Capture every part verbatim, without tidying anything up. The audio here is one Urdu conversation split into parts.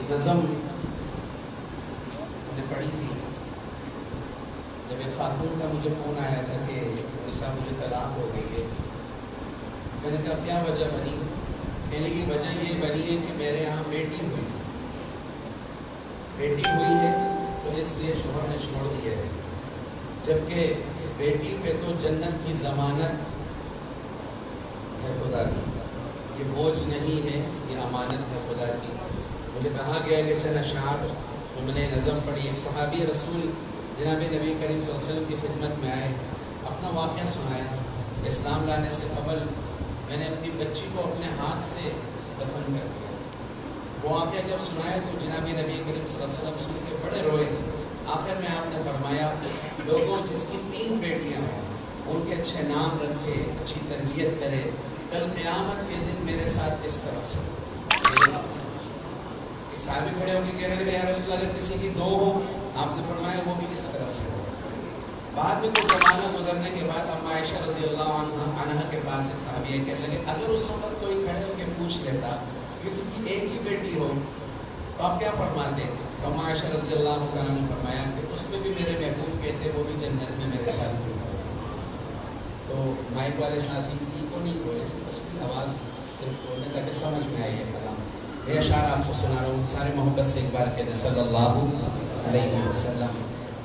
نظم نے پڑھی تھی جب ایک خاتون کا مجھے فون آیا تھا کہ صاحب مجھے طلاق ہو گئی ہے. میں نے کہا کیا وجہ بنی؟ کہنے کی وجہ یہ بنی ہے کہ میرے یہاں بیٹی ہوئی تھی, بیٹی ہوئی ہے تو اس لیے شوہر نے چھوڑ دیا ہے, جبکہ بیٹی پہ تو جنت کی ضمانت ہے خدا کی, یہ بوجھ نہیں ہے, یہ امانت ہے خدا کی. مجھے کہا گیا کہ چند اشعار جو میں نے نظم پڑھی. ایک صحابی رسول جناب نبی کریم صلی اللہ علیہ وسلم کی خدمت میں آئے, اپنا واقعہ سنایا. اسلام لانے سے قبل میں نے اپنی بچی کو اپنے ہاتھ سے دفن کر دیا. وہ واقعہ جب سنایا تو جناب نبی کریم صلی اللہ علیہ وسلم سن کے بڑے روئے. آخر میں آپ نے فرمایا لوگوں جس کی تین بیٹیاں ہوں ان کے اچھے نام رکھے, اچھی تربیت کرے, کل قیامت کے دن میرے ساتھ اس طرح سے. ایک صحابی کھڑے ہو کے کہہ رہے یا رسول اللہ اگر کسی کی دو ہو, آپ نے فرمایا وہ بھی اس طرح سے ہو. بعد میں کچھ زمانہ گزرنے کے بعد اما عائشہ رضی اللہ عنہ عنہ کے پاس ایک صحابی یہ کہنے لگے اگر اس وقت کوئی کھڑے ہو کے پوچھ لیتا کسی کی ایک ہی بیٹی ہو تو آپ کیا فرماتے؟ تو اما عائشہ رضی اللہ عنہ نے فرمایا کہ اس میں بھی میرے محبوب کہتے وہ بھی جنت میں میرے ساتھ بھی. تو مائک والے ساتھی کو نہیں بولے, اس کی آواز صرف بولنے تاکہ سمجھ میں آئی ہے کلام. یہ اشعار آپ کو سنا رہا ہوں, سارے محبت سے ایک بار کہتے صلی اللہ علیہ وسلم.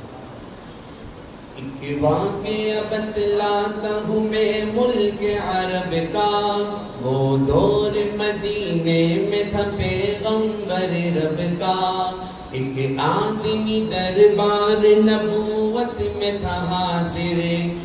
ایک واقعہ بتلاتا ہوں میں ملک عرب کا, وہ دور مدینے میں تھا پیغمبر رب کا. ایک آدمی دربار نبوت میں تھا حاضر,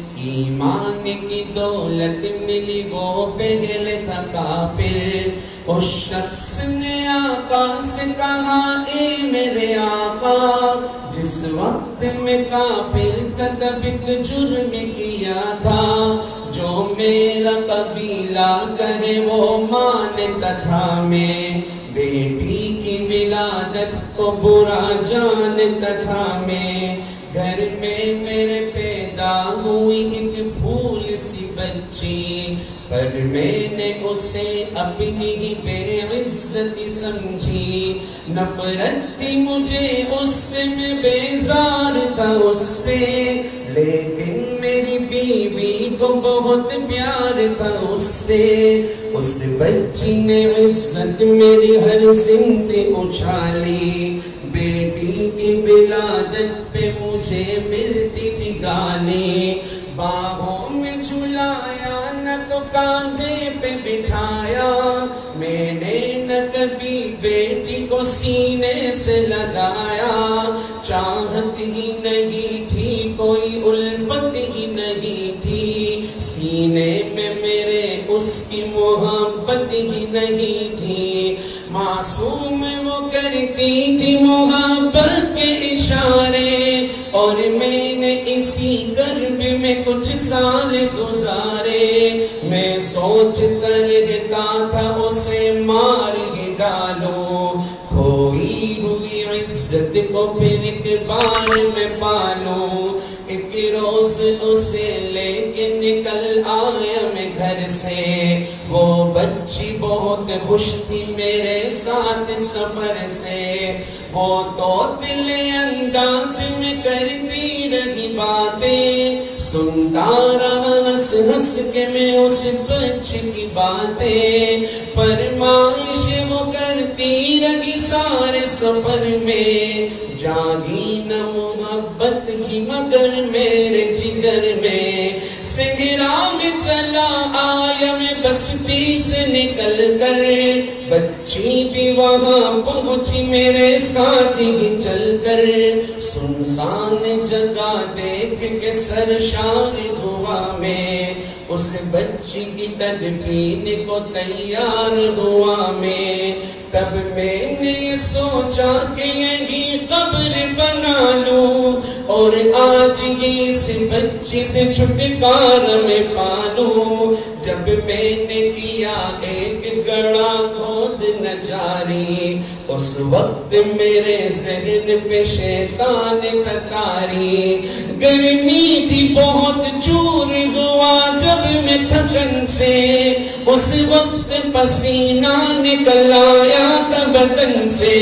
ایمان کی دولت ملی وہ پہلے تھا کافر. اس شخص نے آقا سے کہا اے میرے آقا, جس وقت میں کافر تھا تب ایک جرم کیا تھا, جو میرا قبیلہ کہے وہ مانتا تھا. میں بیٹی کی ولادت کو برا جانتا تھا. میں گھر میں میرے پیدا ہوئی ایک پھول سی بچی, پر میں نے اسے اپنی ہی بے عزتی سمجھی. نفرت تھی مجھے اس سے, میں بیزار تھا اس سے, لیکن میری بیوی کو بہت پیار تھا اس سے. اس بچی نے عزت میری ہر سمت اچھالی, بیٹی کی ولادت پہ مجھے ملتی تھی گالی. باہوں میں جھلایا نہ تو کاندھے پہ بٹھایا, میں نے نہ کبھی بیٹی کو سینے سے لگایا. چاہت ہی نہیں تھی کوئی الفت ہی نہیں تھی, سینے میں میرے اس کی محبت ہی نہیں تھی. معصوم وہ کرتی تھی محبت کے اشارے, اور میں نے اسی گرب میں کچھ سال گزارے. میں سوچتا رہتا تھا اسے مار ہی ڈالوں, کھوئی ہوئی عزت کو پھر ایک بار میں پالوں. ایک روز اسے لے کے نکل آیا میں گھر سے, وہ بچی بہت خوش تھی میرے ساتھ سفر سے. وہ تو دل انداز میں کرتی رہی باتیں, سنتا رہا ہنس ہنس کے میں اس بچی کی باتیں. فرمائش وہ کرتی رہی سارے سفر میں, جاگی نہ محبت ہی مگر میرے جگر میں. صحرا میں چلا آیا میں بستی سے نکل کر, بچی بھی وہاں پہنچی میرے ساتھ ہی چل کر. سنسان جگہ دیکھ کے سرشار ہوا میں, اس بچی کی تدفین کو تیار ہوا میں. تب میں نے سوچا کہ یہی قبر بنا لوں, اور آج ہی اس بچی سے چھٹکارا میں پالوں. جب میں نے کیا ایک گڑا کھود نہ جاری، اس وقت میرے ذہن پہ شیطان تتاری، گرمی تھی بہت چور ہوا جب میں تھکن سے، اس وقت پسینہ نکل آیا تھا بدن سے،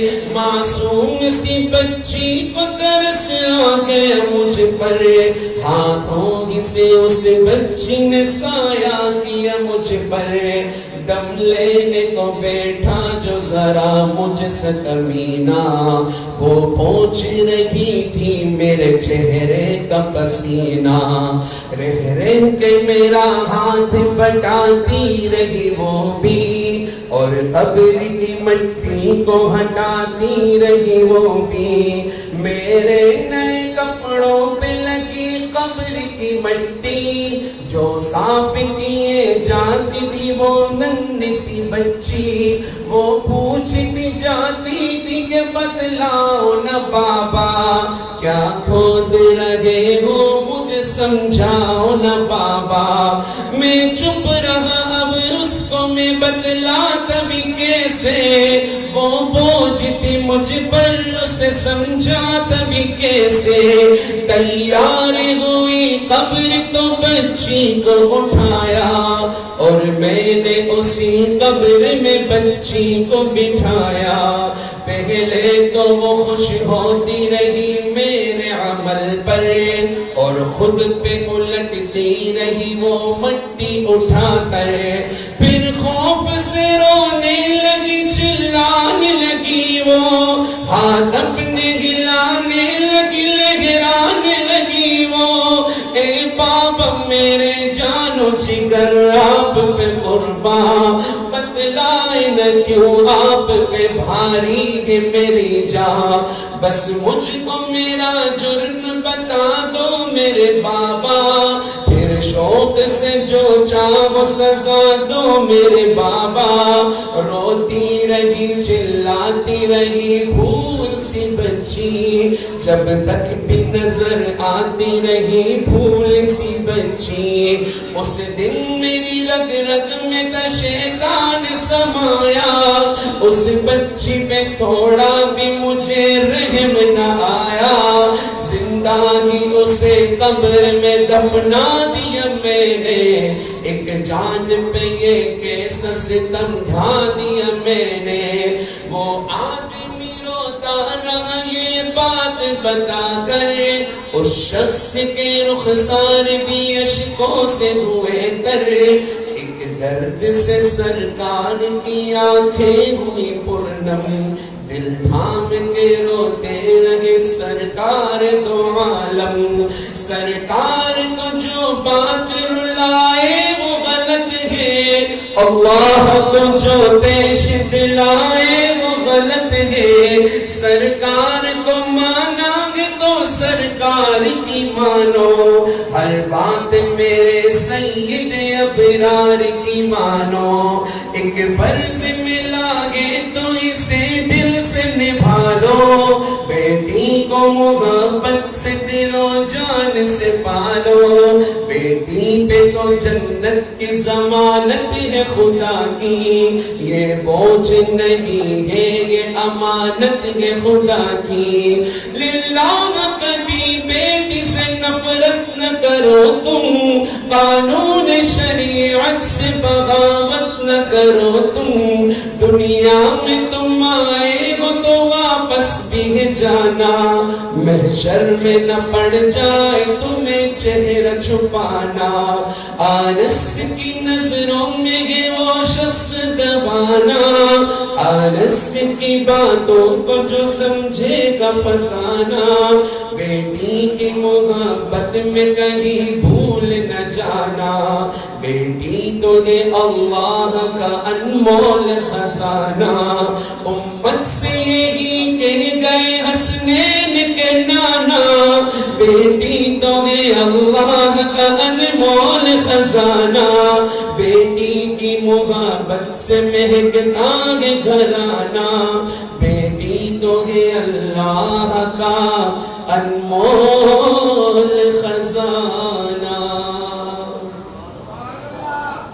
معصوم سی بچی کو ترس آ گیا مجھ پر، ہاتھوں ہی سے اس بچی نے سایہ کیا مجھ پر، دم لینے کو بیٹھا جو ذرا مجھ سے کمینہ، وہ پوچھ رہی تھی میرے چہرے کا پسینہ، رہ رہ کے میرا ہاتھ بٹاتی رہی وہ بھی، اور قبر کی مٹی کو ہٹاتی رہی وہ بھی، میرے نئے کپڑوں پہ لگی قبر کی مٹی، جو صاف کیے جاتی تھی وہ ننھی سی بچی، وہ پوچھتی جاتی تھی کہ بتلاؤ نہ بابا کیا کھود رہے ہو، مجھے سمجھاؤ نہ بابا، میں چپ رہا اب اس کو میں بتلاتا بھی کیسے، وہ بوجھ تھی مجھ پر اسے سمجھاتا بھی کیسے، تیار ہوئی قبر تو بچی کو اٹھایا، اور میں نے اسی قبر میں بچی کو بٹھایا، پہلے تو وہ خوش ہوتی رہی میرے عمل پر، اور خود پہ الٹتی رہی وہ مٹی اٹھا کر، پھر خوف سے رونے لگی چلانے لگی وہ، ہاتھ اپنے ہلانے لگی لہرانے لگی وہ، اے بابا میرے جانو جگر آپ پہ قربان، بتلائے نہ کیوں آپ پہ بھاری ہے میری جان، بس مجھ کو میرا جرم بتا دو میرے بابا، پھر شوق سے جو چاہو سزا دو میرے بابا، روتی رہی چلاتی رہی پھول سی بچی، جب تک بھی نظر آتی رہی پھول سی بچی، اس دن میری رگ رگ میں تا شیطان سمایا، اس بچی پہ تھوڑا بھی مجھے رحم نہ آیا، زندہ ہی اسے قبر میں دفنا دیا میں نے، ایک جان پہ یہ کیسا ستم ڈھا دیا میں نے، وہ آدمی روتا رہا یہ بات بتا کر، اس شخص کے رخسار بھی اشکوں سے ہوئے تر، ایک درد سے سرکار کی آنکھیں ہوئی پرنم، دل تھام کے روتے رہے سرکار دو عالم، سرکار کو جو بات رلائے وہ غلط ہے، اللہ کو جو پیش دلائے وہ غلط ہے، سرکار کو مانا گے تو سرکار کی مانو، ہر بات میرے سید ابرار کی مانو، ایک فرض ملا ہے تو اسے دل سے نبھا لو، بیٹی کو محبت سے دل و جان سے پالو، بیٹی پہ تو جنت کی ضمانت ہے خدا کی، یہ بوجھ نہیں ہے یہ امانت ہے خدا کی، للہ کبھی بیٹی سے نفرت نہ کرو تم، قانون شریعت سے بغاوت نہ کرو تم، دنیا میں تم آئے ہو تو واپس بھی جانا، محشر میں نہ پڑ جائے تمہیں چہرہ چھپانا، آنس کی نظروں میں ہے وہ شخص دبانا، آنس کی باتوں کو جو سمجھے گا فسانا، بیٹی کی محبت میں کہیں بھول نہ جانا، بیٹی تو ہے اللہ کا انمول خزانہ، امت سے یہی کہہ گئے حسنین کے نانا، بیٹی تو ہے اللہ کا انمول خزانہ، بیٹی کی محبت سے مہکتا ہے گھرانہ، بیٹی تو ہے اللہ کا انمول خزانہ۔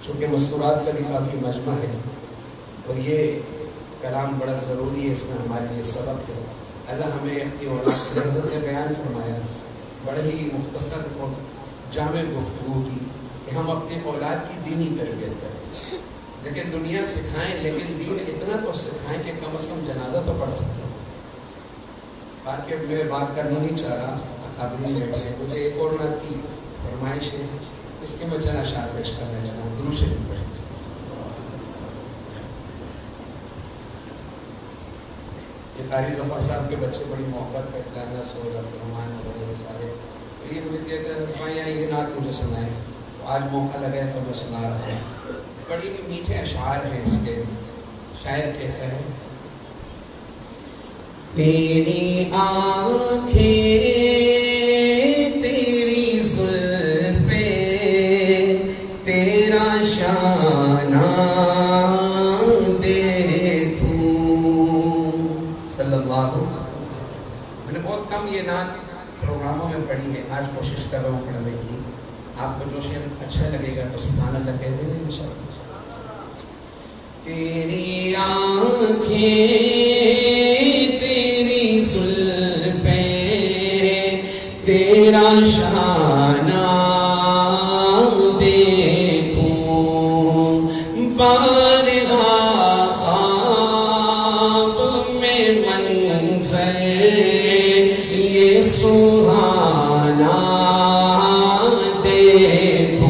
چونکہ مستورات کا بھی کافی مجمع ہے اور یہ کلام بڑا ضروری ہے، اس میں ہمارے لیے سبق ہے۔ اللہ ہمیں اپنی اولاد کی حضرت نے بیان فرمایا بڑے ہی مختصر اور جامع گفتگو کی کہ ہم اپنے اولاد کی دینی تربیت کریں۔ لیکن دنیا سکھائیں لیکن دین اتنا تو سکھائیں کہ کم از کم جنازہ تو پڑھ سکیں۔ باقی میں بات کرنا نہیں چاہ رہا، اکابرین بیٹھے ہیں، مجھے ایک اور نعت کی فرمائش ہے، اس کے میں چند اشعار پیش کرنے لگا ہوں۔ درود شریف پڑھیں۔ یہ قاری ظفر صاحب کے بچے بڑی محبت کرتے ہیں، سعود عبدالرحمان وغیرہ سارے، یہ مجھے کہتے ہیں رضوائیاں یہ نعت مجھے سنائیں، تو آج موقع لگا ہے تو میں سنا رہا ہوں۔ بڑی ہی میٹھے اشعار ہیں اس کے۔ شاعر کہتا ہے تیری آنکھیں تیری زلفیں تیرا شانہ دیکھوں۔ صلی اللہ۔ میں نے بہت کم یہ نعت پروگراموں میں پڑھی ہے، آج کوشش کر رہا ہوں پڑھنے کی۔ آپ کو جو شعر اچھا لگے گا تو سبحان اللہ کہہ دیں گے انشاءاللہ۔ تیری آنکھیں تیری زلفیں تیرا شانہ دیکھوں، بارہا خواب میں منظر یہ سہانا دیکھوں،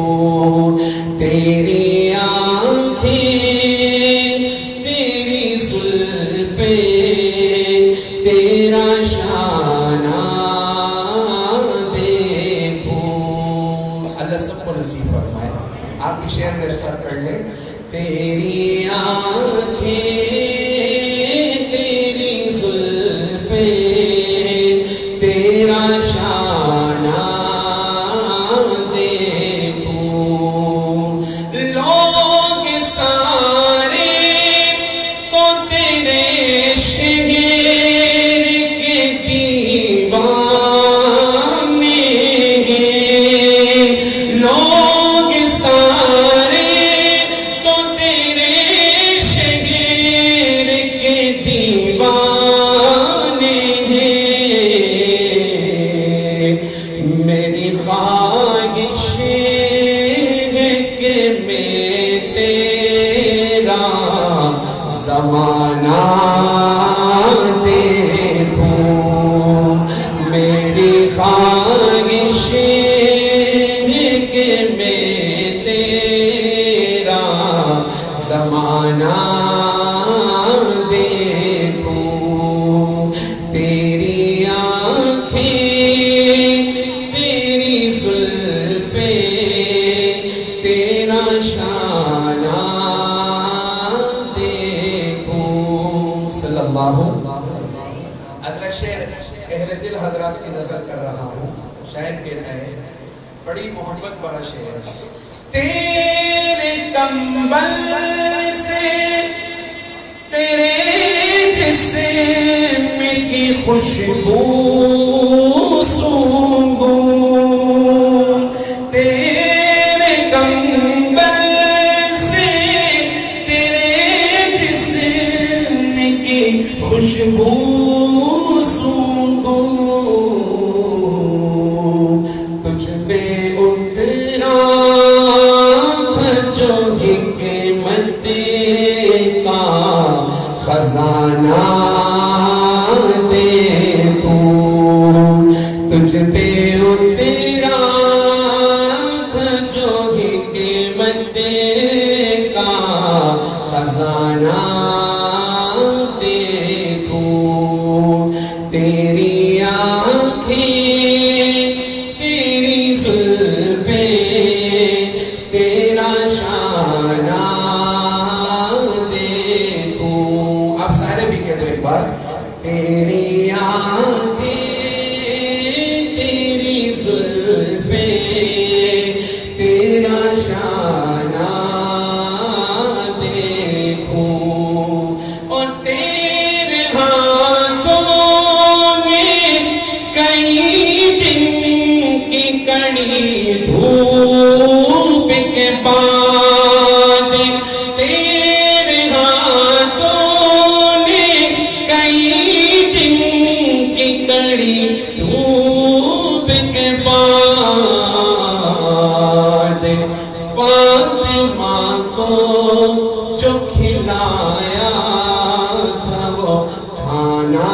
تیری آنکھیں تیری زلفیں تیرا شانہ دیکھوں۔ اللہ سب کو نصیب فرمائے۔ آپ کی شعر میرے ساتھ پڑھ لیں۔ تیری آنکھیں تیری زلفیں تیرا شانہ دیکھوں، لوگ سارے تو تیرے شہر کے دیوانے ہیں، لوگ سارے تو تیرے شہر کے دیوانے ہیں، میری خواہش ہے کہ میں تیرا زمانہ دیکھوں، میری خواہش ہے کہ میں تیرا زمانہ دیکھوں، تیری آنکھیں تیری زلفیں تیرا شانہ دیکھوں۔ صلی اللہ۔ اگلا شعر اہل دل حضرات کی نظر کر رہا ہوں۔ شاعر کہتا ہے بڑی محبت بڑا شعر، تیرے کمبل سے تیرے جسم کی خوشبو سونگوں، تیرے کمبل سے تیرے جسم کی خوشبو سونگوں، تجھ پہ اترا تھا جو حکمت کا خزانہ دیکھوں، تجھ پہ اترا تھا جو حکمت کا خزانہ دیکھوں، تیری آنکھیں تیری زلفیں تیرا شانہ دیکھوں۔ آپ سارے بھی کہہ دو ایک بار، تیری آنکھیں تیری زلفیں تیرا شانہ دیکھوں، اور تیرے ہاتھوں میں کئی دن کی کڑی دھوپ کے بعد بعد فاطمہ کو جو کھلایا تھا وہ کھانا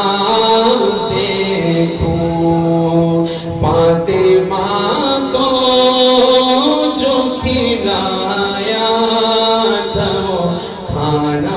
دیکھوں، فاطمہ کو جو کھلایا تھا وہ کھانا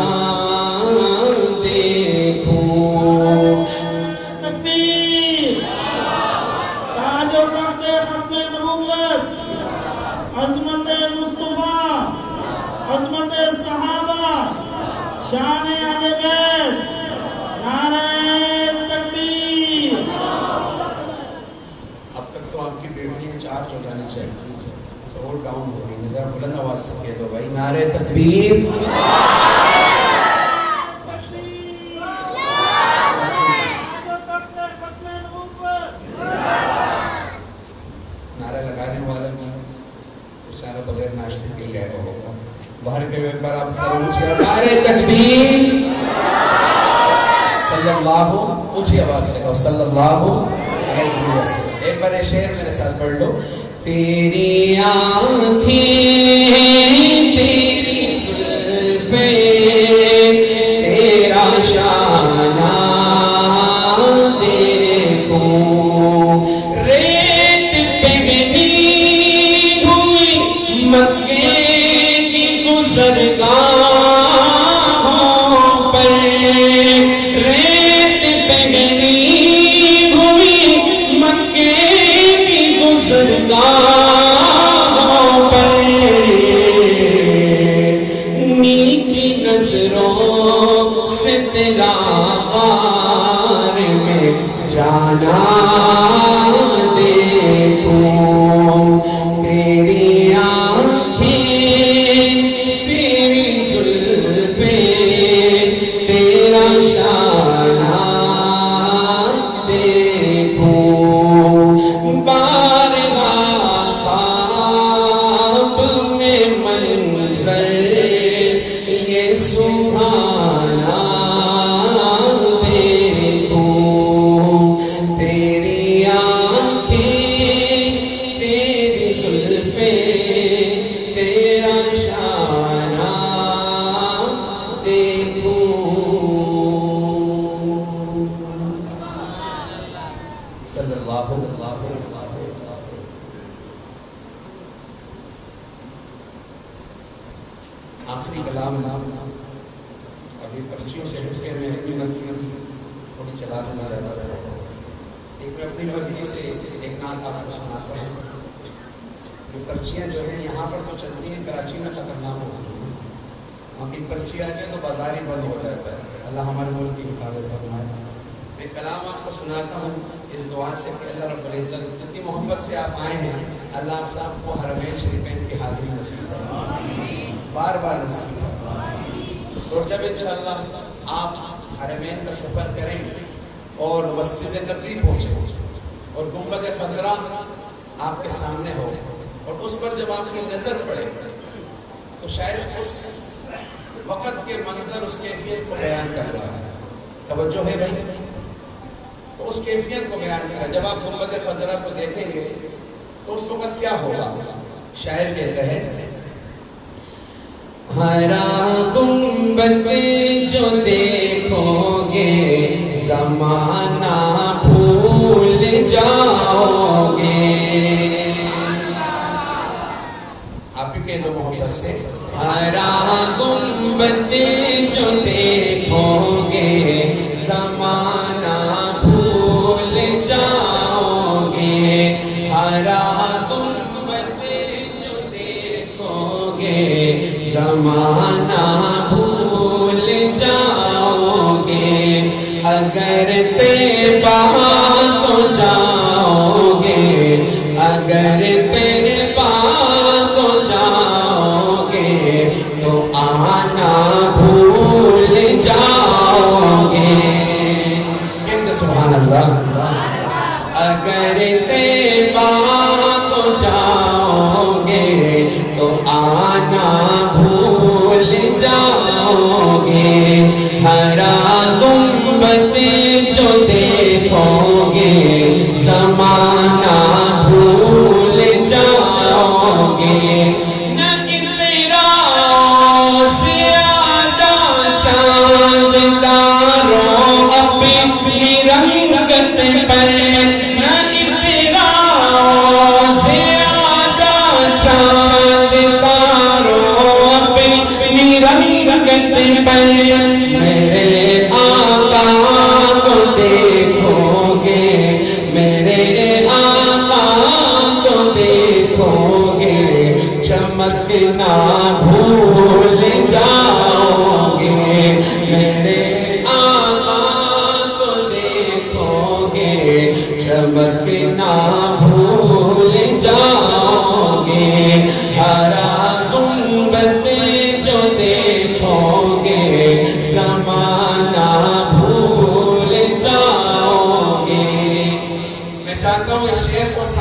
شان اہل بیت، نعرہ تکبیر۔ اب تک تو آپ کی بیٹیاں چارج ہو جانی چاہیے تھی، تو اور ڈاؤن ہو رہی ہے، ذرا بلند آواز سے کہہ دو بھائی نعرہ تکبیر۔ نعرہ لگانے والا بھی بیچارہ بغیر ناشتے کے ہی آیا ہوگا، باہر کے ایک بار آپ سر اونچی نعرہ تکبیر صلی اللہ، اونچی آواز سے کہو صلی اللہ علیہ وسلم۔ ایک بار شعر میرے ساتھ پڑھ لو۔ تیری آنکھیں تیری زلفیں تیرا شانہ دیکھوں، ریت پہنی ہوئی مکے کی گزرگاہوں پر، ریت پہنی ہوئی مکے کی گزرگاہوں پر، نیچی نظروں سے تیرا غار میں جانا دیکھوں، تیری آنکھیں تیری زلفیں تیرا شانہ دیکھوں، بارگاہ خواب میں منظر یہ سبحانہ دیکھوں، تیری آنکھیں تیری زلفیں تیرا شانہ دیکھوں۔ صلی اللہ علیہ وسلم۔ آخری کلام ابھی پرچیوں سے اس کے میں اپنی مرضی تھوڑی چلا جانا رہتا ہے، ایک میں اپنی مرضی سے ایک نعت آپ کو سناتا ہوں۔ یہ پرچیاں جو ہیں یہاں پر تو چلتی ہیں، کراچی میں خطرناک ہوتی ہیں، وہاں کی پرچی آ جائے تو بازار ہی بند ہو جاتا ہے۔ اللہ ہمارے ملک کی حفاظت فرمائے۔ میں کلام آپ کو سناتا ہوں اس دعا سے کہ اللہ رب العزت جتنی محبت سے آپ آئے ہیں، اللہ آپ صاحب کو حرمین شریفین کی حاضری نصیب فرمائے، بار بار نصیب فرمائے۔ اور جب انشاءاللہ آپ حرمین کا سفر کریں اور مسجد نبوی پہنچے اور گنبد خضرا آپ کے سامنے ہو اور اس پر جب آپ کی نظر پڑے تو شاید اس وقت کے منظر اس کیفیت کو بیان کر رہا ہے۔ توجہ ہے بھائی؟ تو اس کیفیت کو بیان کر رہا ہے۔ جب آپ گنبد خضرا کو دیکھیں گے تو اس وقت کیا ہوگا؟ شاعر کہتا ہے ہرا گنبد جو دیکھو گے زمانہ بھول جاؤ گے، آپ بھی کہہ دو محبت سے، ہرا گنبد جو دیکھو گے زمانہ بھول جاؤ گے، ہرا گنبد جو دیکھو گے زمانہ بھول جاؤ گے، اگر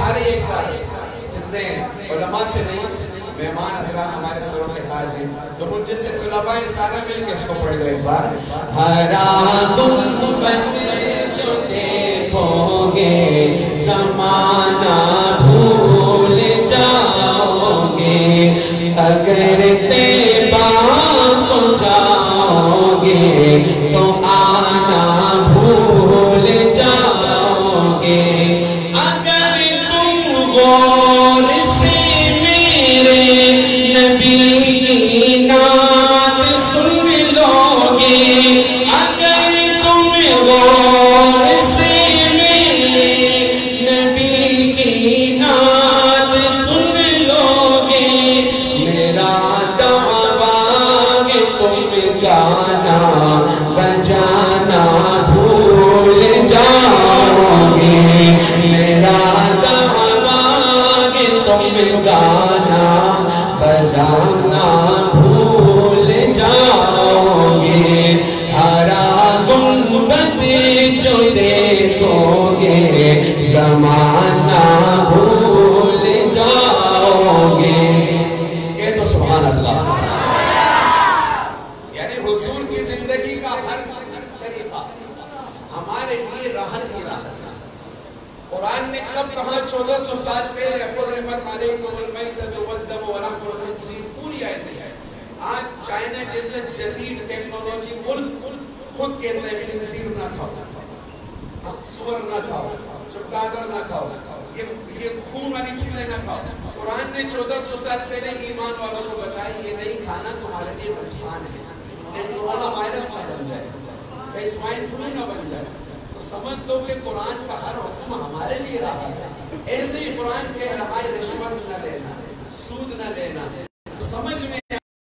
سارے ایک بار جتنے علماء سے نہیں مہمان حضرات ہمارے سروں کے تاج ہیں تو مجھ جیسے طلباء سارا مل کے اس کو پڑھ گئے ایک بار. ہرا گنبد جو دیکھو گے زمانہ بھول جاؤ گے اگر طیبہ کو جاؤ گے تو آنا بھول جاؤ گے اگر تم غور سے میرے نبی کی نعت سن لو گے اگر تم غور سے میرے نبی کی نعت سن لو گے میرا دعویٰ کہ تم گانا بجانا بھول جاؤ گے میرا دعویٰ کہ تم گانا بجانا بھول جاؤ گے ہرا گنبد جو دیکھو گے زمانہ بھول جاؤ گے. یہ تو سبحان اللہ. یعنی حضور کی زندگی کا ہر طریقہ ہمارے لیے راحت ہی راحت. قرآن نے کب کہا چودہ سو سال پہلے حرمت علیکم المیتۃ والدم ولحم الخنزیر پوری آیت ہے. آج چائنا جیسے جدید ٹیکنالوجی ملک خود کہتا ہے خنزیر نہ کھاؤ سور نہ کھاؤ چمگادڑ نہ کھاؤ یہ خون والی چیزیں نہ کھاؤ. قرآن نے چودہ سو سال پہلے ایمان والوں کو بتایا یہ نہیں کھانا تمہارے لیے نقصان ہے کورونا وائرس نہ بن جائے اسماعیل فلو نہ بن جائے. سمجھ لو کہ قرآن کا ہر حکم ہمارے لیے رہا ہے. ایسے ہی قرآن کہہ رہا ہے رشوت نہ لینا سود نہ لینا. سمجھ میں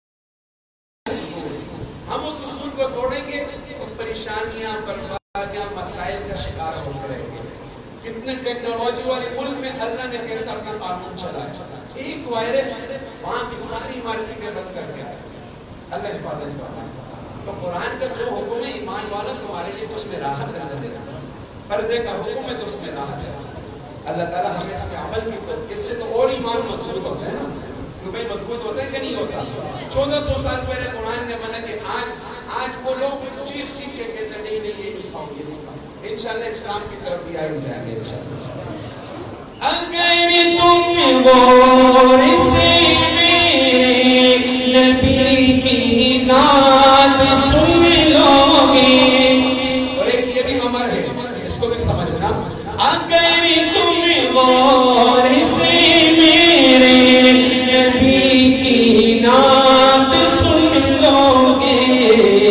ہم اس اصول کو توڑیں گے تو پریشانیاں بربادیاں مسائل کا شکار ہوتے رہیں گے. کتنے ٹیکنالوجی والے ملک میں اللہ نے کیسا اپنا قانون چلایا. ایک وائرس وہاں کی ساری مارکیٹیں بند کر کے اللہ حفاظت کرتا ہے. تو قرآن کا جو حکم ہے ایمان والا تمہارے لیے تو اس میں راحت رہتا ہے. پردے کا حکم ہے تو اس میں راحت ہے. اللہ تعالیٰ ہمیں اس پہ عمل کی تو اس سے تو اور ایمان مضبوط ہوتا ہے نا. کیوں بھائی مضبوط ہوتا ہے کہ نہیں ہوتا. چودہ سو سال پہلے قرآن نے منع کہ آج آج وہ لوگ چیز چیز کے کہتے ہیں نہیں نہیں یہ نہیں کھاؤ یہ نہیں کھاؤ. انشاءاللہ اسلام کی طرف بھی آئی جائیں گے انشاءاللہ. اگر تم غور سے میرے نبی کی نعت سن لو گے اور ایک یہ بھی امر ہے اس کو بھی سمجھنا. اگر تم غور سے میرے نبی کی نعت سن لو گے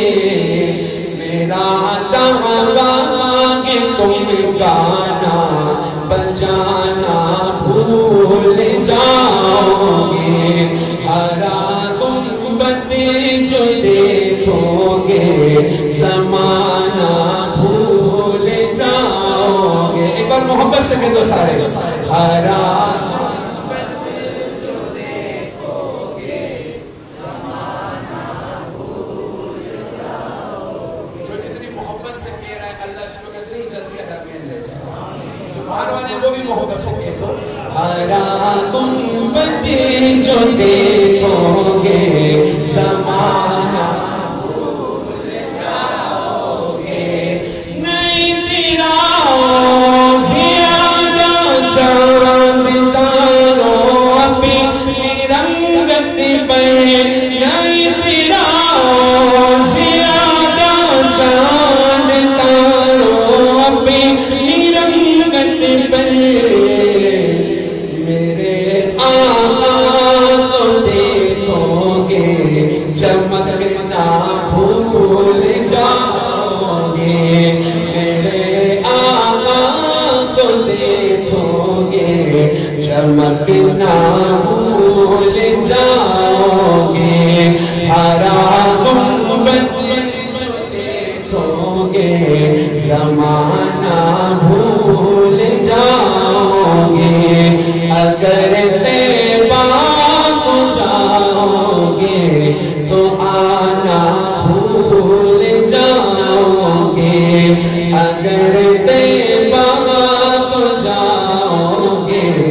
میرا دعویٰ کہ تم گانا بجانا بھول جاؤ گے ہرا گنبد جو دیکھو گے زمانہ بھول جاؤ گے. ایک بار محبت سے کہہ دو سارے ہرا ہرا گنبد جو دیکھو گے زمانہ بھول جاؤ گے نہیں تیرا زیادہ چاند تاروں اپنی رنگت پہ نہیں تیرا زیادہ چاند تاروں اپنی رنگت پہ چمکنا بھول جاؤ گے میرے آقا کو دیکھو گے چمکنا بھول جاؤ گے ہرا گنبد جو دیکھو گے زمانہ بھول جاؤ گے اگر طیبہ کو جاؤ گے تو آنا بھول جاؤ گے اگر طیبہ کو جاؤ گے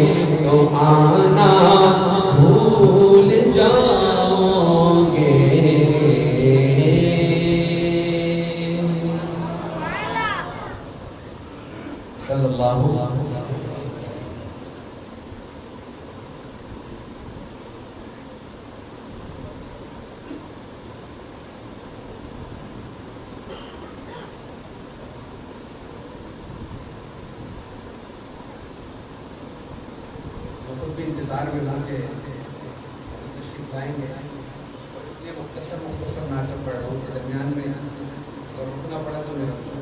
آنا بھول جاؤ گے. صلی اللہ علیہ وسلم. خود بھی انتظار میں ہوں کہ تشریف لائیں گے اور اس لیے مختصر مختصر ناظر پڑھ رہا ہوں کہ درمیان میں اگر رکنا پڑا تو میں رکھوں.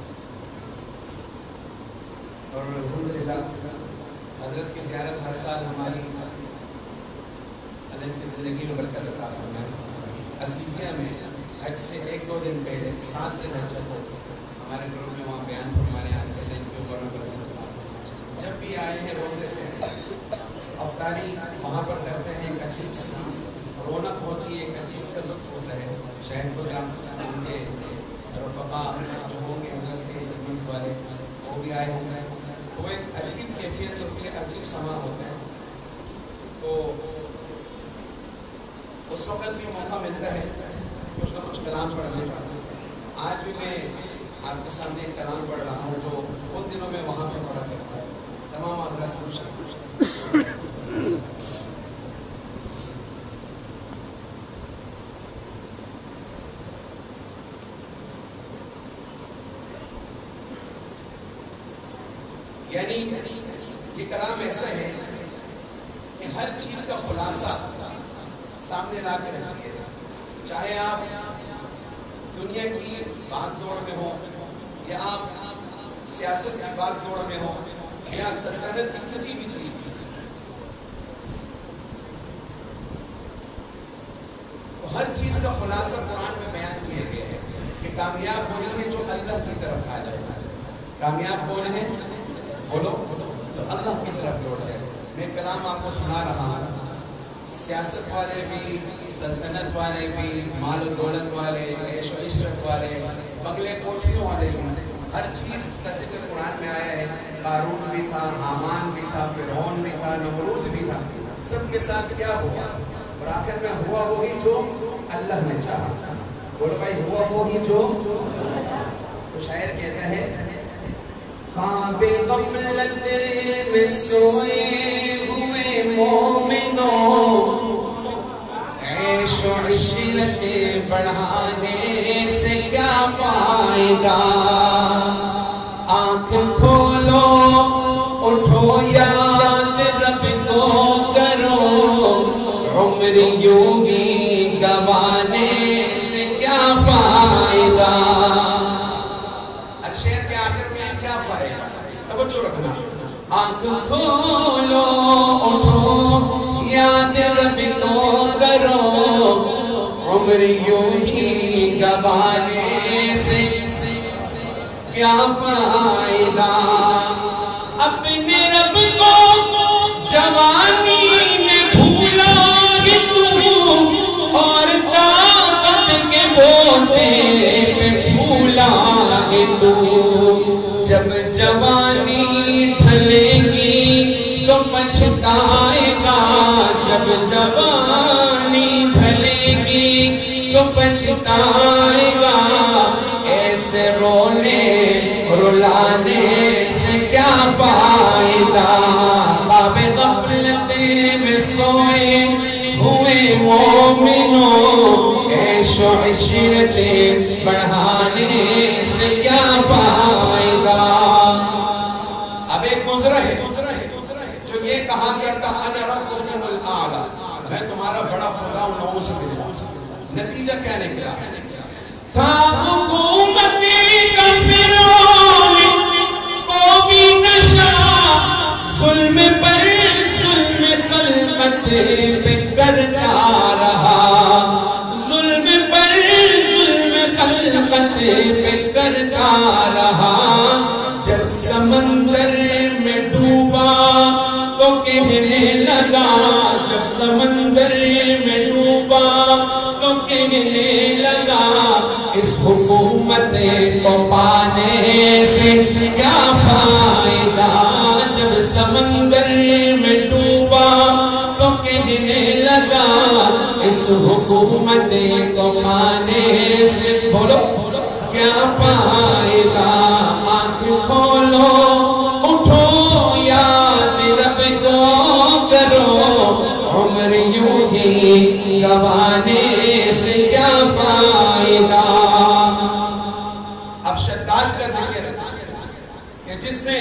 اور الحمدللہ حضرت کی زیارت ہر سال ہماری حضرت کی زندگی میں برکت عطا فرمائے. عزیزیہ میں حج سے ایک دو دن پہلے سات سے حج ہوتی ہمارے گروپ میں وہاں بیان فرمانے آتے ہیں کہ عمر میں برکت عطا. جب بھی آئے ہیں روزے سے افطاری وہاں پر کرتے ہیں. ایک عجیب سی رونق ہوتی ہے, ایک عجیب سا لطف ہوتا ہے. شہر کو جام ان کے رفقا جو ہوں گے حضرت کے خدمت والے وہ بھی آئے ہوں گے, وہ ایک عجیب کیفیت ہوتی ہے, عجیب سما ہوتا ہے. تو اس وقت بھی موقع ملتا ہے کچھ نہ کچھ کلام پڑھنے کا. آج بھی میں آپ کے سامنے ایک کلام پڑھ رہا ہوں جو ان دنوں میں وہاں پہ پڑھا کرتا ہے. تمام حضرات خوش ہیں. یعنی یہ کلام ایسا ہے کہ ہر چیز کا خلاصہ سامنے لا کے رکھیے. چاہے آپ دنیا کی بھاگ دوڑ میں ہو یا آپ سیاست کی بھاگ دوڑ میں ہو یا سلطنت کی کسی بھی چیز کی, تو ہر چیز کا خلاصہ قرآن میں بیان کیا گیا ہے کہ کامیاب ہونے ہیں جو اللہ کی طرف آ جائے. کامیاب ہونے ہیں بولو تو اللہ کی طرف دوڑ رہے. میں کلام آپ کو سنا رہا ہوں. سیاست والے بھی, سلطنت والے بھی, مال و دولت والے, عیش و عشرت والے, بنگلے کوٹھیوں والے بھی, ہر چیز کا ذکر قرآن میں آیا ہے. قارون بھی تھا, حامان بھی تھا, فرعون بھی تھا, نمرود بھی تھا. سب کے ساتھ کیا ہوا اور آخر میں ہوا وہی جو اللہ نے چاہا. بولو بھائی, ہوا وہی جو. تو شاعر کہتا ہے خواب غفلت میں سوئے ہوئے مومنوں, عیش و عشرت بڑھانے سے کیا فائدہ. آنکھ کھولو اٹھو یاد رب کو کرو, عمر یوں ہی گوانے سے کیا فائدہ. شعر کے آخر میں کیا فائدہ, توجہ رکھنا. آنکھ کھولو اٹھو یاد رب کو کرو, عمر یوں ہی گوانے سے کیا فائدہ. اپنے رب کو جوانی میں بھولا ہی تو, اور طاقت کے بوتے پہ بھولا ہی تو. جب جوانی ڈھلے گی تو پچھتائے گا, جب جوانی ڈھلے گی تو پچھتائے گا. ایسے رونے رلانے سے کیا فائدہ. خواب غفلت میں سوئے ہوئے مومنوں, عیش و عشرت بڑھانے سے کیا فائدہ. اب ایک گزرا ہے جو یہ کہا کرتا انا ربکم الاعلی, میں تمہارا بڑا خدا ہوں. نعوذ باللہ. نتیجہ کیا نکلا تھا؟ حکومتی کا فرعون کو بھی نشہ, ظلم پر ظلم خلقت پہ کرتا رہا, ظلم پر ظلم خلقت پہ کرتا رہا. جب سمندر میں ڈوبا تو کہنے لگا, جب سمندر میں ڈوبا تو کہنے لگا, اس حکومت کو پانے سے کیا فائدہ. جب سمندر میں ڈوبا حکومت کو پانے سے بولو کیا فائدہ؟ آنکھ کھولو اٹھو یاد رب کو کرو، عمر یوں ہی گوانے سے کیا فائدہ؟ اب شداد کا ذکر ہے کہ جس نے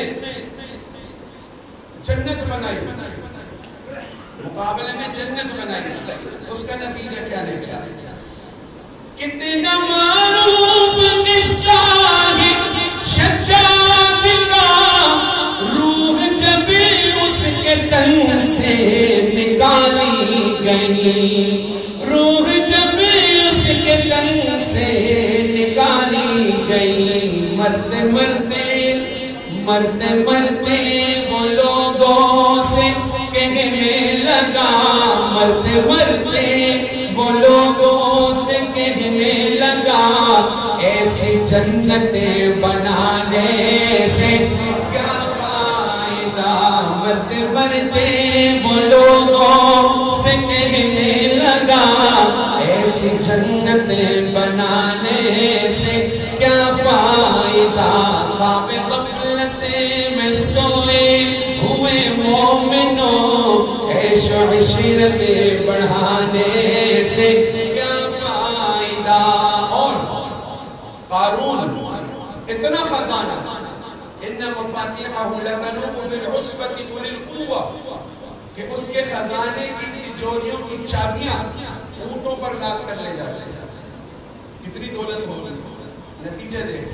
جنت بنائی، مقابلے میں جنت بنائی، اس کا نتیجہ کیا نکلا؟ کتنا معروف قصہ ہے شداد کا، روح جب اس کے تن سے نکالی گئی، روح جب اس کے تن سے نکالی گئی، مرتے مرتے مرتے مرتے وہ لوگوں سے کہنے لگا، مرتے مرتے وہ لوگوں سے کہنے لگا، ایسی جنتیں بنانے سے کیا فائدہ؟ مرتے مرتے وہ لوگوں سے کہنے لگا، ایسی جنتیں بنانے سے کیا فائدہ؟ خواب غفلت میں سوئے ہوئے مومنوں، عیش و عشرت بڑھانے سے کیا فائدہ؟ اور قارون اتنا خزانہ، ان مفاتیحہ لتنوء بالعصبۃ اولي القوہ، کہ اس کے خزانے کی تجوریوں کی چابیاں اونٹوں پر لاد کر لے جاتے ہیں۔ کتنی دولت ہوگی، نتیجہ دیکھیں۔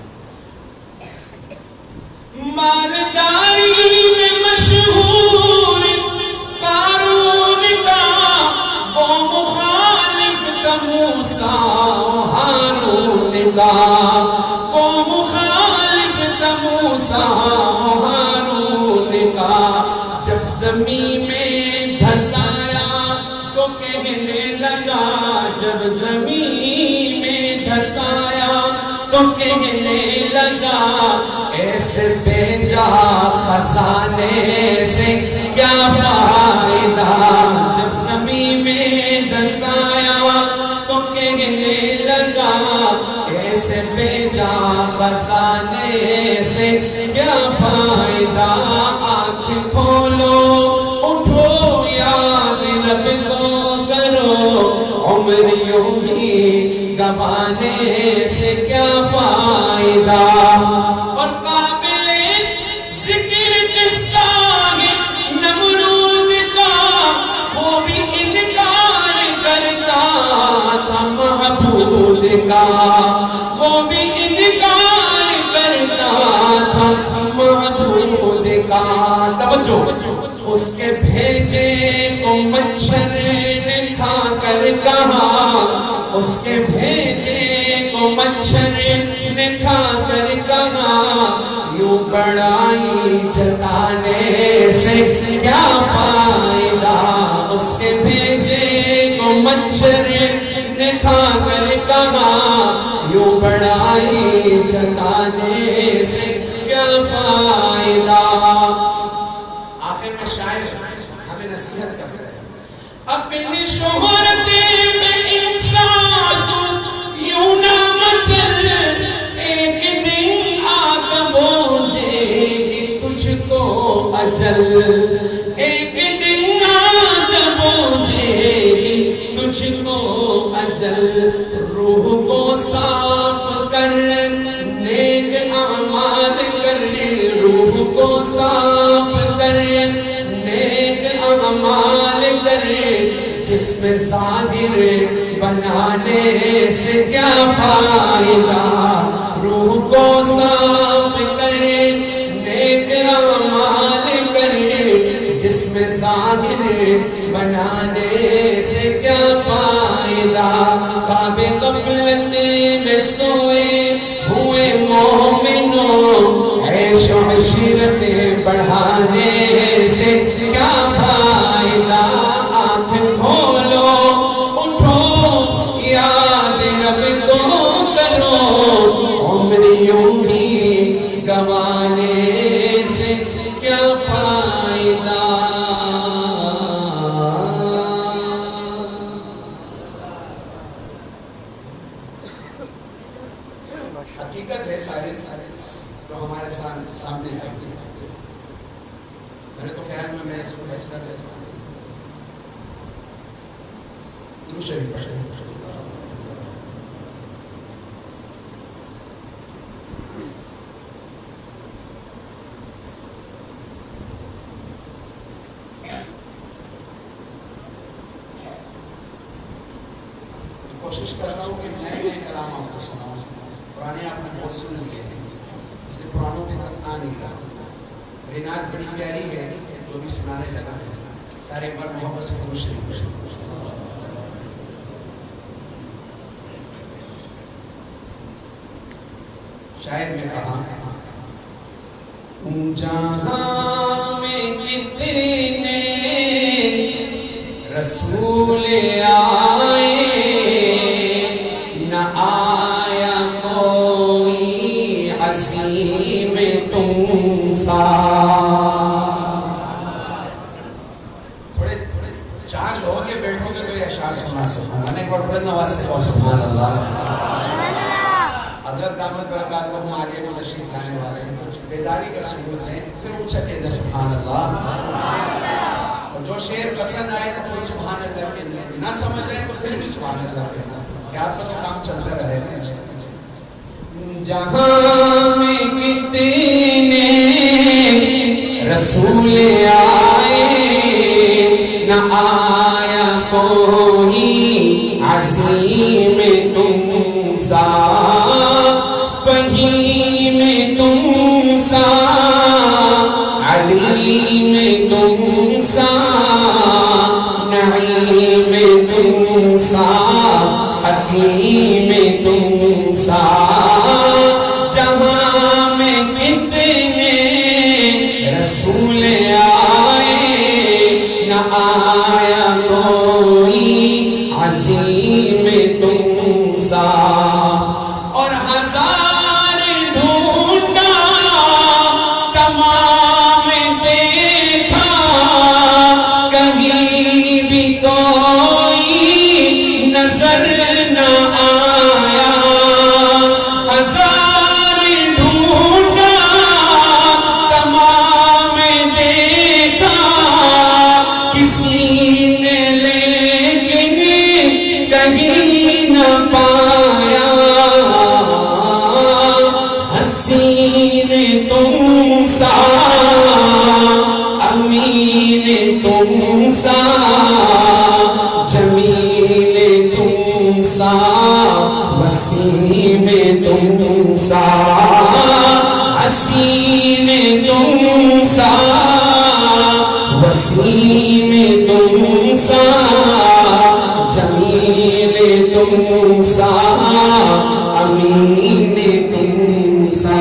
مالداری میں مشہور قارون کا وہ مخالف کا موسیٰ ہارون کا، وہ مخالف کا موسیٰ ہارون کا، جب زمین میں دھسایا تو کہنے لگا، جب زمین میں دھسایا تو کہنے لگا، ایسے بھیجا خزانے سے کیا فائدہ؟ جب زمین میں دھسایا تو کہنے لگا، ایسے بھیجا خزانے سے کیا فائدہ؟ آنکھ کھولو اٹھو یاد رب کو کرو، عمر یوں ہی گوانے سے کیا فائدہ؟ اور قابل ذکر قصہ ہے نمرود کا، وہ بھی انکار کرتا تھا معبود کا، وہ بھی انکار کرتا تھا معبود کا۔ توجہ، اس کے بھیجے کو مچھر نے کھا کر کہا، اس کے بھیجے کو مچھر نے کھا کر کہا، یوں بڑائی جتانے سے کیا فائدہ؟ اس کے بھیجے کو مچھر نے کھا کر کہا، یوں بڑائی جتانے سے کیا فائدہ؟ آخر میں شاعر ہمیں نصیحت کرتا ہے، اپنی شہرت میں انسان یوں نہ مچل، ایک دن آگ پہنچے گی تجھ کو اجل، ایک دن آگ پہنچے گی تجھ کو اجل، روح کو صاف کر نیک اعمال کر، روح کو صاف کر نیک اعمال کر، جسم ظاہر بنانے سے کیا فائدہ؟ روح کو صاف کر نیک اعمال کر، جسم ظاہر بنانے سے کیا فائدہ؟ خواب غفلت میں سوئے ہوئے مومنوں، عیش و عشرت بڑھانے سے کیا فائدہ؟ آنکھ کھولو اٹھو یاد رب کو کرو، عمر یوں ہی گوانے سے کیا فائدہ؟ خیال میں میں اس کو فیصلہ کر سکتا ہوں. درود شریف پڑھیں. کوشش کر رہا ہوں کہ نئے نئے کلام آپ کو سناؤں. پرانے آپ نے بہت سن لیے ہیں، اس لیے پرانوں کی طرف آ نہیں رہا. میری نعت بڑی پیاری ہے جو بھی سنانے لگا ہے. سارے بار محبت سے درود شریف پڑھیں. شاعر نے کہا جہاں میں کتنے رسول آئے نہ آیا کوئی عظیم تم سا. تھوڑے تھوڑے چار لوگ کے بیٹھو گے کوئی اشعار سنا سکتا ہے. ایک بار بلند آواز سے کہو سبحان اللہ. حضرت دامت برکاتہ ہم آگے میں تشریف لانے والے ہیں. بیداری کا ثبوت ہے پھر اونچا کہہ دے سبحان اللہ. اور جو شعر پسند آئے تو کوئی سبحان اللہ کہنا، نہ سمجھ آئے تو پھر بھی سبحان اللہ کہنا کہ آپ کا تو کام چلتا رہے گا. جہاں میں کتنے رسول آئے نہ آیا کوئی عظیم تم سا. فہیم تم سا، علیم تم سا، نعیم تم سا، حکیم تم سا. جہاں میں کتنے رسول آئے نہ آیا کوئی عظیم تم سا. اور ہزار ڈھونڈا تمام دیکھا کہیں بھی کوئی نظر نہ آیا. ہزار ڈھونڈا تمام دیکھا کسی نے لیکن کہیں نہ پایا. حسین تم سا، امین تم سا، جمیل تم سا، وسیم تم سا. حسین تم سا، وسیم تم سا، جمیل تم سا، امین تم سا.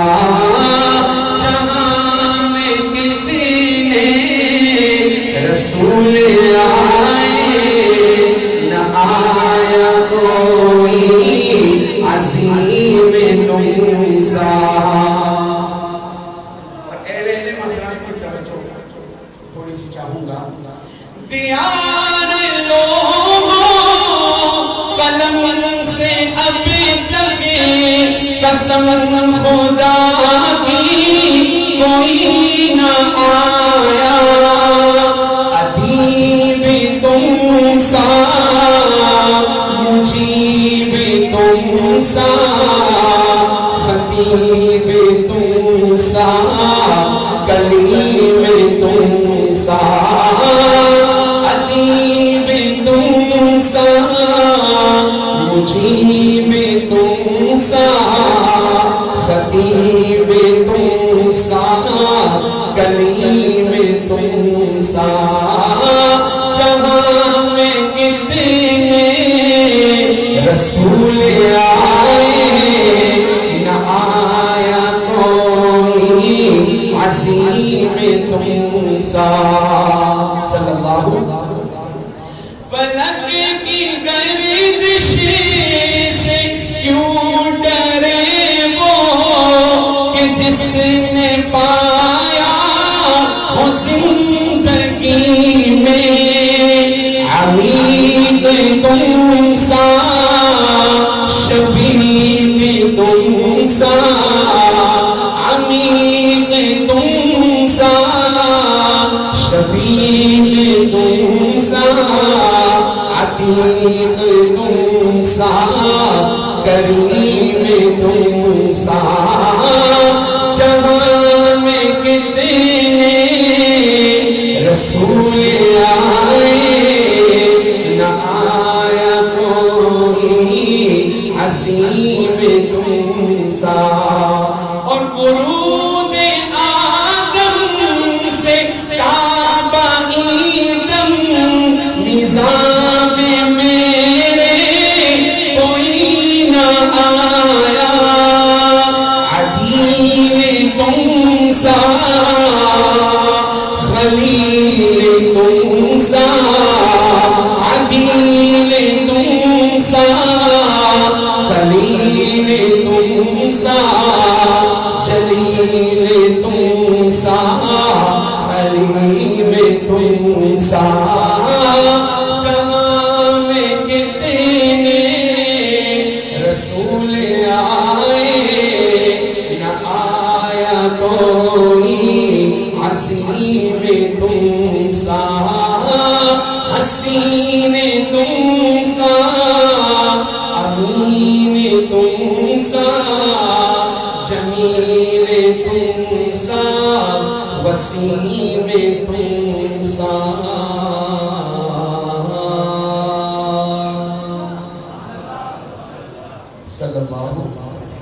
جہاں میں کتنے رسول آئے نہ آیا کوئی عظیم تم سا. اور اہل علم حضرات کی توجہ تھوڑی سی چاہوں گا. دیار لوگوں قلم سے اب تک قسم خدا کی کوئی نہ آیا. ادیب تم سا، مجیب تم سا، خطیب تم سا، کلیم تم سا. ادیب تم سا، مجیب تم سا، خطیب تم سا، کلیم تم سا. جہاں میں کتنے رسول آئے نہ آیا کوئی عظیم تم سا. صلی اللہ علیہ وسلم. فلک کی گردش سے کیوں ڈرے وہ کہ جس نے پایا ہو زندگی میں. عمید تم سا، شفیع تم سا، عتیق تم سا، کریم تم سا، جہاں میں کتنے رسول آئے نہ آیا کوئی عظیم تم سا، اور ورود آدم سے کعبہ ایدم نظام میرے کوئی نہ آیا، عدیل تم سا، خلیل تم سا، عدیل تم سا، خلیل تم سا، جلیل تم سا، حلیم تم سا، جہاں میں کتنے رسول آئے نہ آیا کوئی عظیم تم سا، حسین تم سا، امین تم سا، جمیل تم سا، وسیم تم سا، صلی اللہ علیہ وسلم۔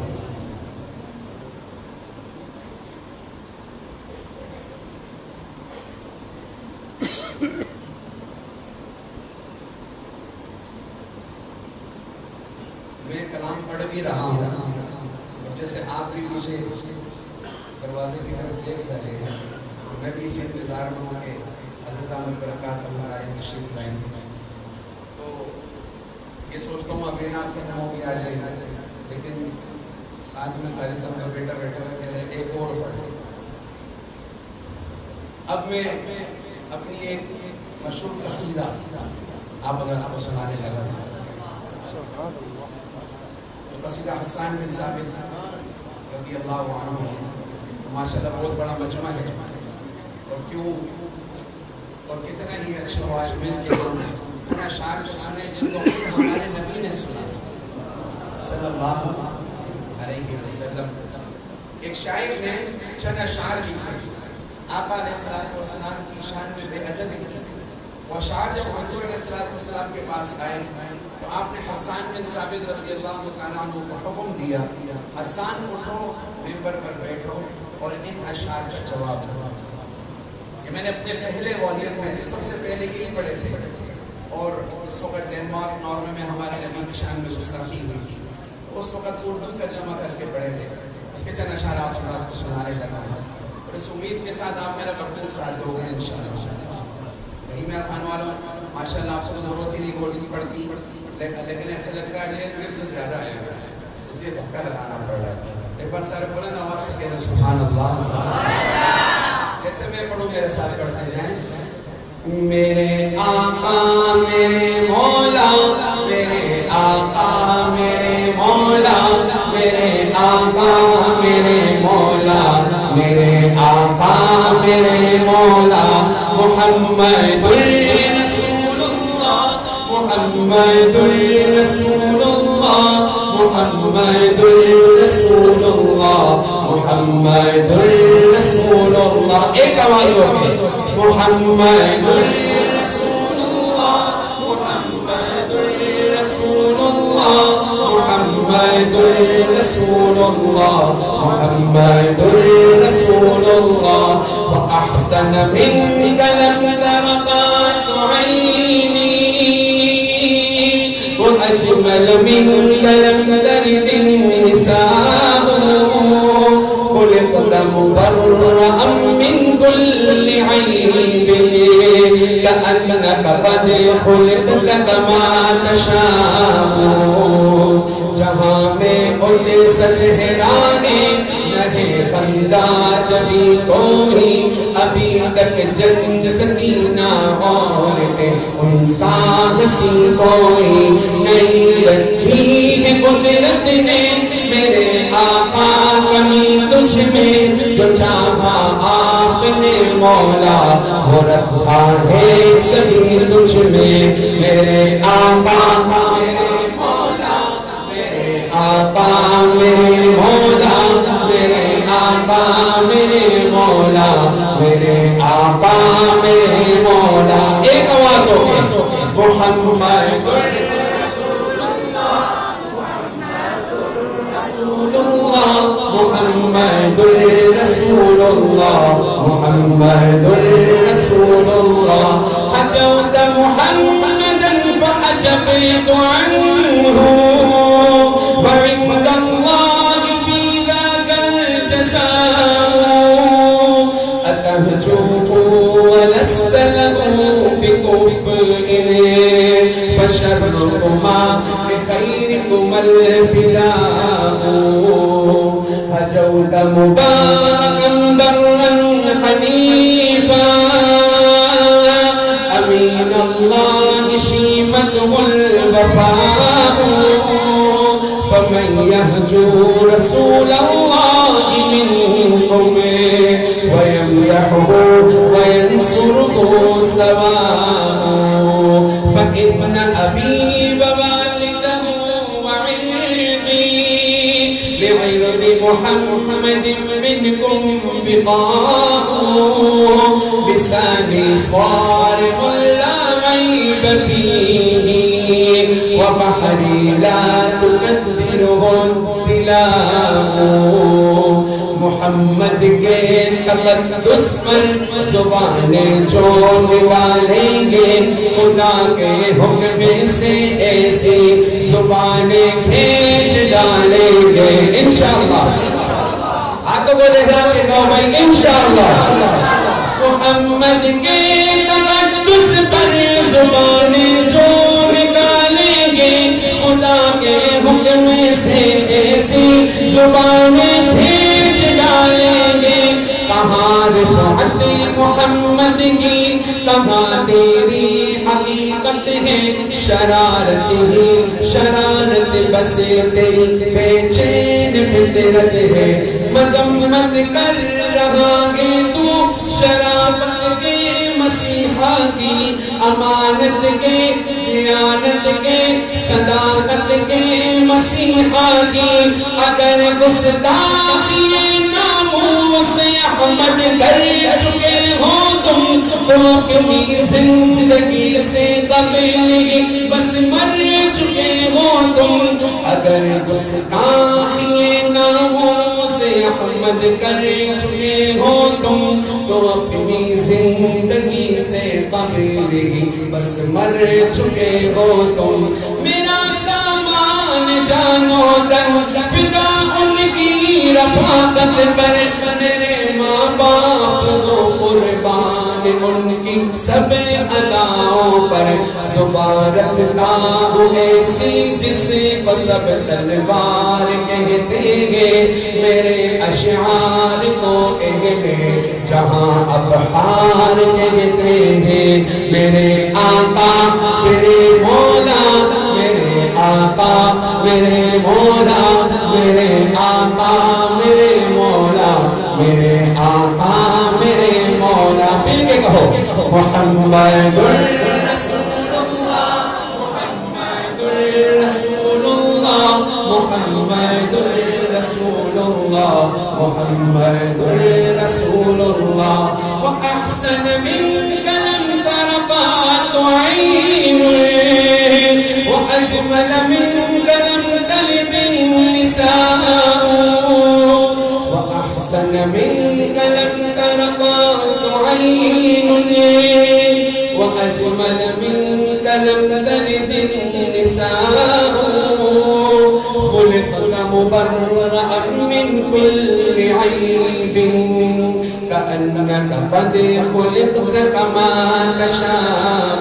میں کلام پڑھ بھی رہا ہوں اور جیسے آپ بھی مجھے دروازے کی طرف دیکھ رہے ہیں، میں بھی اس انتظار میں ہوں کہ حضرت احمد برکات اللہ علیہ تشریف لائیں گے، تو یہ سوچتا ہوں اب نعت کے ناموں بھی آ جائے گا، لیکن ساتھ میں قاری صاحب کا بیٹا بیٹھا ہے، کہہ رہے ایک اور پڑھ۔ اب میں اپنی ایک مشہور قصیدہ آپ اگر آپ کو سنانے لگا تھا، قصیدہ حسان بن ثابت رضی اللہ عنہ، ماشاءاللہ بہت بڑا مجمع ہے، اور کیوں اور کتنا ہی اچھا ہوا مل کے ہم ان اشعار کو سنے جن کو ہمارے نبی نے سنا صلی اللہ علیہ وسلم۔ ایک شاعر نے چند اشعار لکھے، آقا علیہ السلام کی شان میں بے ادبی کی، وہ اشعار جب حضور علیہ السلام کے پاس آئے تو آپ نے حسان بن ثابت رضی اللہ تعالیٰ عنہ کو حکم دیا، حسان اٹھو ممبر پر بیٹھو اور ان اشعار کا جواب دو۔ یہ میں نے اپنے پہلے والیت میں سب سے پہلے یہ پڑھے تھے، اور اس وقت ڈینمارک ناروے میں ہمارے نبی کی شان میں گستاخی ہوئی تھی، اس وقت اردو کا جمع کر کے پڑھے تھے، اس کے چند اشعار آپ کو سنانے لگا، اور اس امید کے ساتھ آپ میرا وقت ساتھ دو گے انشاءاللہ۔ وہی میرا خان والوں ماشاءاللہ آپ کو ضرورت ہی نہیں بولنی پڑتی، لیکن ایسا لگتا ہے کہ دل سے زیادہ آئے گا، اس لیے دھکا لگانا پڑ رہا ہے۔ ایک بار سارے بولیں آواز سے کہنا سبحان اللہ۔ جیسے میں پڑھوں میرے ساتھ پڑھتے جائیں۔ میرے آقا میرے مولا، میرے آقا میرے مولا، میرے آقا میرے مولا، میرے آقا میرے مولا، محمد رسول اللہ، محمد رسول اللہ، محمد رسول اللہ، محمد رسول اللہ۔ ایک آواز ہوگی، محمد رسول اللہ، محمد رسول اللہ، محمد رسول اللہ، محمد رسول اللہ۔ وأحسن منك لم تر قط عيني، وأجمل منك لم تلد النساء، خلقت مبرأ من كل عيب، كأنك قد خلقت كما تشاء۔ جہاں میں انس چہرانے نہ خندہ جبھی کوئی، ابھی تک جن سکینہ عورت انسا ہنسی کوئی نہیں رکھی ہے قدرت نے میرے آقا کمی تجھ میں، جو چاہا آپ نے مولا وہ رکھا ہے سبھی تجھ میں میرے آقا میرے مولا میرے آقا میرے مولا میرے آقا میرے مولا میرے آقا میرے مولا ایک آواز ہو گئی محمد رسول اللہ محمد رسول اللہ محمد رسول اللہ محمد رسول اللہ حجوت محمدا فأجبت عنه وعند الله في ذاك الجزاء أتهجوه ولست له بكفء فشركما بخيركما الفداء هجوت مباركا برا حنيفا أمين الله شيمته الوفاء فمن يهجو رسول الله منكم ويمدحه وينصره سواء فإن أبي ووالده وعرضي لعرض محمد منكم بقاء لساني صارخ لا عيب فيه وبحري لا تقدره التلاء محمد کے تقدس پر زبانیں جو نکالیں گے خدا کے حکم سے ایسی زبانیں کھینچ ڈالیں گے انشاءاللہ آقا کو لے جا کے کہو بھائی انشاءاللہ محمد کے تقدس پر زبانیں جو نکالیں گے خدا کے حکم سے ایسی زبانیں کھینچ ڈالیں گے کہاں رفعت محمد کی کہاں تیری حقیقت ہے شرارت ہی شرارت بس تیری بے چین فطرت ہے مذمت کر رہا ہے تو شرافت کے مسیحا کی امانت کے دیانت کے صداقت کے مسیحا کی اگر گستاخی ناموس احمد کر چکے ہو تم تو اپنی زندگی سے قبلگی بس مر چکے ہو تم اگر گستاخی ناموس احمد کر چکے ہو تم تو اپنی زندگی سے قبلگی بس مر چکے ہو تم میرا سامان جانو دن فدا ان کی رفاقت پر میرے ماں باپ ہو قربان ان کی سب اداؤں پر زبان رکھتا ہوں ایسی جس کو سب تلوار کہتے ہیں میرے اشعار کو اہل جہاں ابحار کہتے ہیں میرے آقا میرے مولا میرے آقا میرے مولا میرے آقا میرے مولا میرے آقا میرے مولا مل کے کہو محمد رسول اللہ محمد رسول اللہ محمد رسول اللہ محمد رسول اللہ وأحسن منك لم تر قط عين وأجمل منك لم تلد النساء وأحسن منك لم تر قط عين وأجمل منك لم تلد النساء خلقت مبرأ من كل عيب كأنك قد خلقت كما تشاء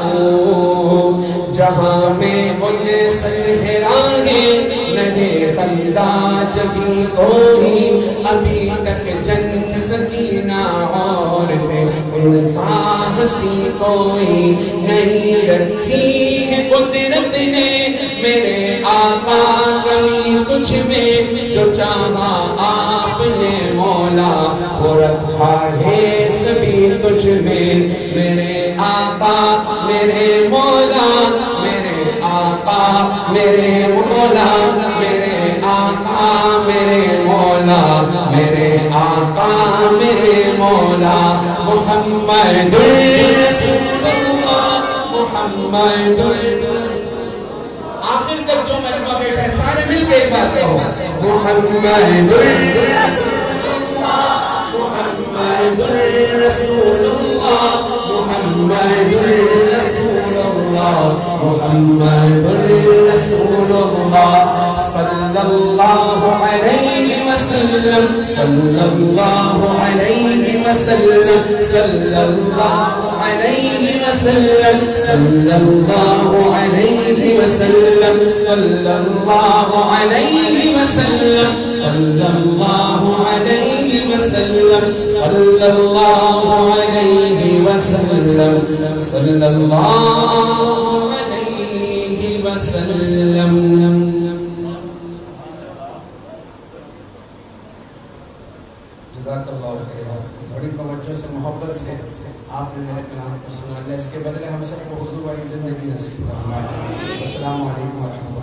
جہاں میں ان سچ راہیں نہیں خندہ جبھی کوئی ابھی تک جن سکینہ اور ہے انسان ہنسی کوئی نہیں رکھی ہے قدرت نے میرے آقا کمی تجھ میں جو چاہا آپ نے مولا وہ رکھا ہے سب آقا میرے مولا میرے آقا میرے مولا میرے آقا میرے مولا میرے آقا میرے مولا محمد رسول اللہ محمد آخر تک جو مجمع بیٹھا ہے سارے مل کے ایک بات کہو محمد رسول اللہ محمد رسول اللہ محمد رسول اللہ محمد رسول اللہ صلی اللہ علیہ وسلم صلی اللہ علیہ وسلم صلی اللہ علیہ وسلم صلی اللہ علیہ وسلم صلی اللہ علیہ وسلم صلی اللہ علیہ وسلم صلی اللہ علیہ وسلم صلی اللہ علیہ وسلم جزاک اللہ خیر بڑی توجہ سے محبت سے آپ نے میرے کلام کو سنا. اللہ اس کے بدلے ہم سب کو حضور والی زندگی نصیب فرمائے. السلام علیکم ورحمۃ اللہ.